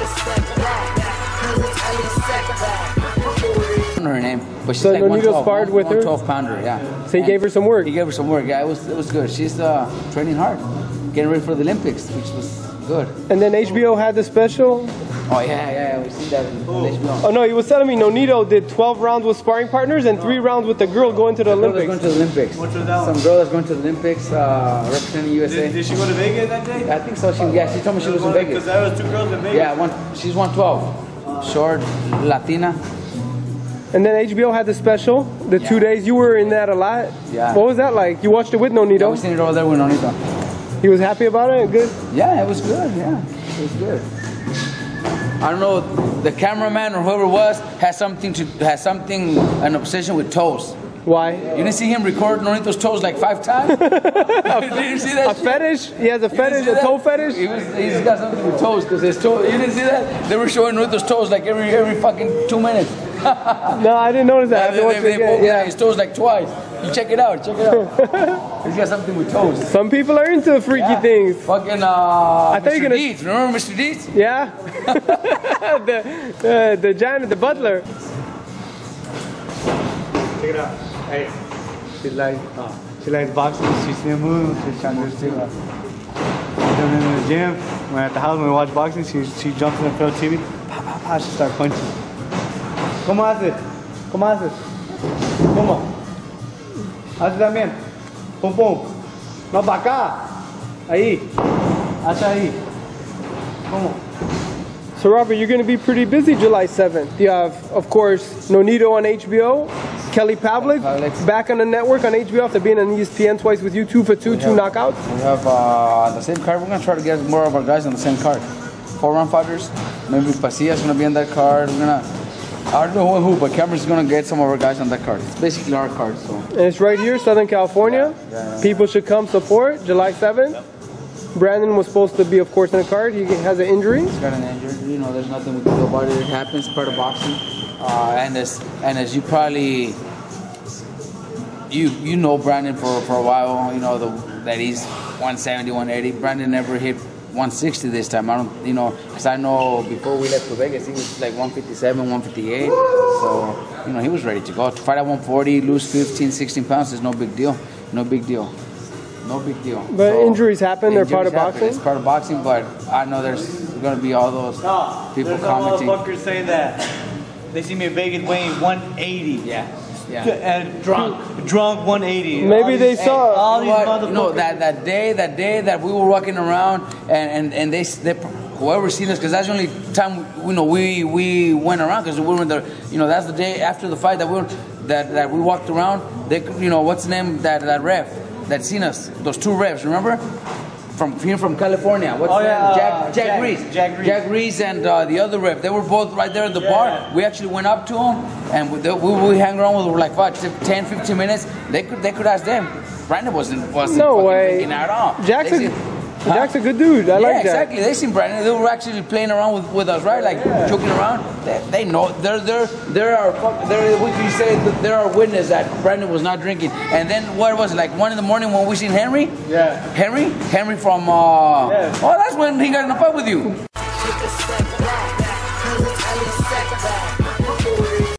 Her name, but she's so like Nonito sparred with her? 12 pounder, yeah. So he gave her some work? He gave her some work, yeah, it was good. She's training hard, getting ready for the Olympics, which was good. And then HBO had the special? Oh yeah, we see that on HBO. Oh no, he was telling me Nonito did 12 rounds with sparring partners and 3 rounds with the girl going to the Olympics. Going to the Olympics. Which was that one? Some girl that's going to the Olympics, representing USA. Did she go to Vegas that day? I think so. She told me she was in Vegas. Because there was 2 girls in Vegas. Yeah, she's 112. Short, Latina. And then HBO had the special, the 2 days. You were in that a lot. Yeah. What was that like? You watched it with Nonito? Yeah, we seen it over there with Nonito. He was happy about it? Good? Yeah, it was good. Yeah, it was good. I don't know, the cameraman or whoever it was an obsession with toes. Why? You didn't see him record Nonito's toes like 5 times? Did you see that? A fetish? He has a fetish, a toe fetish? He's got something with toes because his toes. You didn't see that? They were showing Nonito's toes like every fucking 2 minutes. No, I didn't notice that. Yeah, his toes like twice. You check it out. He's got something with toes. Some people are into freaky things. Fucking I thought Mr. Deeds. Remember Mr. Deeds? Yeah. the janitor, the butler. Check it out. Hey. She likes boxing. She's seen moves. She's trying to do it. Then in the gym, when at the house, when we watch boxing, she jumps in the field TV. She starts punching. ¿Cómo haces? ¿Cómo haces? ¿Cómo? Haces también. Pum pum. No, para acá. Ahí. Haz ahí. ¿Cómo? So Robert, you're going to be pretty busy July 7th. You have, of course, Nonito on HBO, Kelly Pavlik back on the network on HBO after being on ESPN twice with you, 2 for 2, 2 knockouts. We have the same card. We're going to try to get more of our guys on the same card. 4-round fighters. Maybe Pasilla's going to be on that card. We're going to, I don't know who, but Cameron's going to get some of our guys on that card. It's basically our card. So. And it's right here, Southern California. Yeah. People should come support July 7th. Yep. Brandon was supposed to be, of course, in the card. He has an injury. He's got an injury. You know, there's nothing we can do about it. It happens, part of boxing. And as you probably, you know Brandon for a while. You know that he's 170, 180. Brandon never hit 160 this time. I don't, because I know before we left to Vegas, he was like 157, 158. So, he was ready to go. To fight at 140, lose 15, 16 pounds is no big deal. No big deal. No big deal. But so, injuries happen. They're part of boxing. It's part of boxing, but I know there's going to be all those people commenting. There's motherfuckers saying that they see me in Vegas weighing 180. Yeah. And drunk 180. Maybe they saw all these motherfuckers. That day that we were walking around and they whoever seen us, because that's the only time we went around, because we were in the that's the day after the fight that we walked around. They what's the name that ref that seen us, those 2 refs, remember? From California. What's his name? Jack Reese. Jack Reese and the other ref. They were both right there at the bar. We actually went up to them and we hang around with them for like 10, 15 minutes. They could ask them. Brandon wasn't no way drinking at all. Jack's a good dude. I like Jack. Exactly. They seen Brandon. They were actually playing around with us, right? Like joking around. They know. They're our witness that Brandon was not drinking. And then what was it, like 1 in the morning when we seen Henry? Yeah. Henry from. Oh, that's when he got in a fight with you.